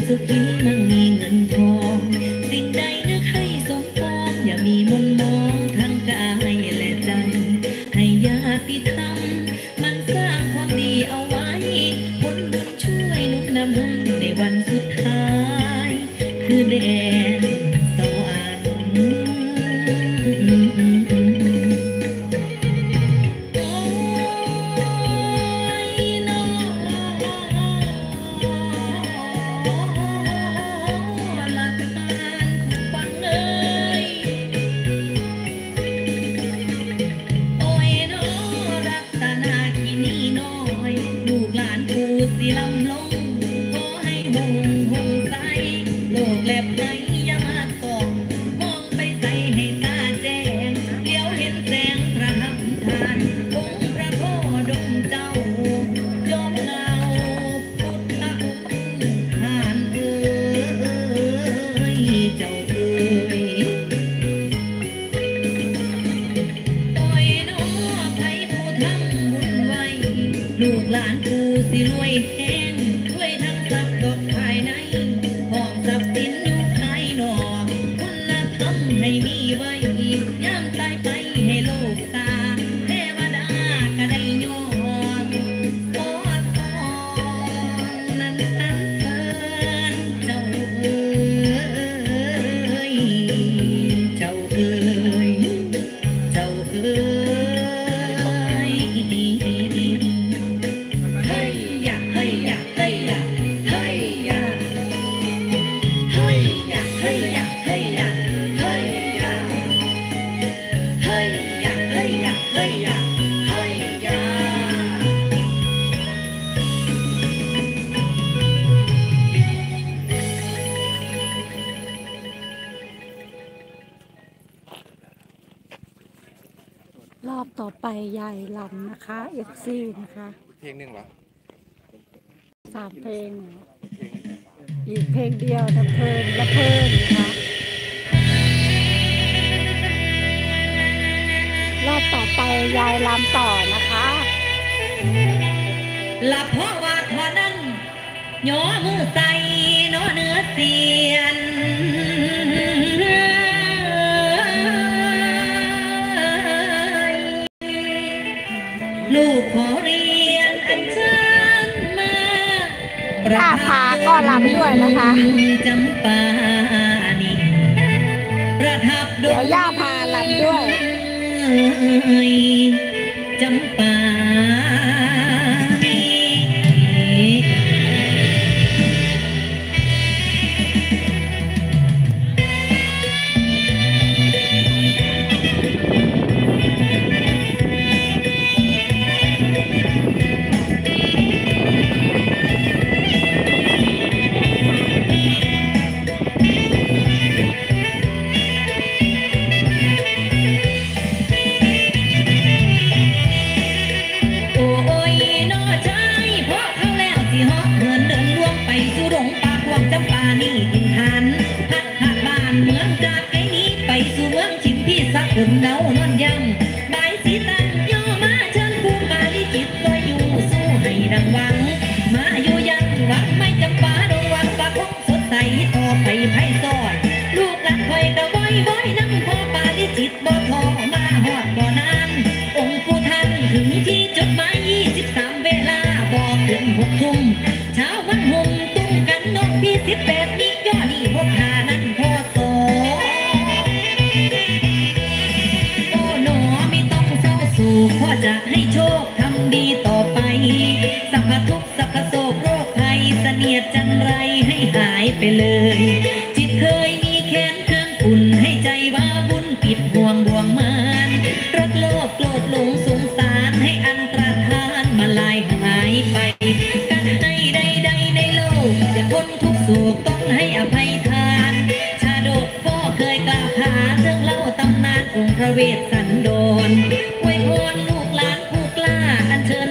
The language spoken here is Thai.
สุขีมั่งมีเงินทองสิ่งใดนึกให้สมปองอย่ามีมนมองทั้งกายและใจให้ญาติธรรมมันสร้างความดีเอาไว้ผลบุญช่วยนุนนำให้ในวันสุดท้ายคือแดนสวรรค์สิลำลงขอให้หงหงใสโลกแลบไหนอย่ามาส่องมองไปใส่ให้ตาแจ้งเลี้ยวเห็นแสงพระหัตถ์ทานองค์พระโพดมเจ้าจอมเงาพุทธคุณทานเอ้ยเจ้าเอ้ยโอ้ยน้อไผผู้ทำบุญไว้ลูกหลานกูสิรวยแห้งรวยทั้งทรัพย์ดอกภายในห้องทรัพย์สินอยู่ภายนอกคุณธรรมให้มีไว้ย่ำตายไปให้โลกตาเทวดาก็ได้ยอมขอทอนนั้นอันเชิญเจ้าเอ๋ยเจ้าเอ๋ยเจ้าเอ๋ยรอบต่อไปยายลำนะคะเอฟซีนะคะเพลงหนึ่งเหรอ 3 เพลงอีกเพลงเดียวนะเพลินละเพลินนะคะรอบต่อไปยายลำต่อนะคะหลับเพราะว่าเท่านั้นย่อมือใส่น้อเนื้อเสียนลูกขอเรียนอันเชิญมาย่าพาก็ลำด้วยนะคะจำปานีประทับเดี๋ยวย่าพาลำด้วยจำปาคนเดานอนยังใบสีตันย่อมาเชิญภูมิบาลีจิตลอยอยู่สู้ให้ดังหวังมาอยู่ยังหวังไม่จำปาดงหวังปากคงสดใสต่อไปไพ่ซอยลูกหลานคอยกระว้อยนั่งพอบาลีจิตบ่ทอมาหอดบ่นานองค์ผู้ท่านถึงที่จดหมาย23 เวลาบอกถึง6 ทุ่มเช้าวันห่มตุ้งกันนกพี่18นี้ย่อนี่6 หานั้นพอโซพ่อจะให้โชคทำดีต่อไปสัพพทุกข์สัพพโศกโรคภัยเสนียดจันไรให้หายไปเลยจิตเคยมีแค้นเครื่องขุ่นให้ใจว่าบุญปิดห่วงบ่วงมานรักโลภโกรธหลงสงสารให้อันตรธานมาลายหายไปกันให้ใดในโลกจะพ้นทุกโศกต้องให้อภัยทานชาดกพ่อเคยกล่าวขานเรื่องเล่าตำนานองค์พระเวสสันดรอวยพรลูกหลานผู้กล้าอัญเชิญ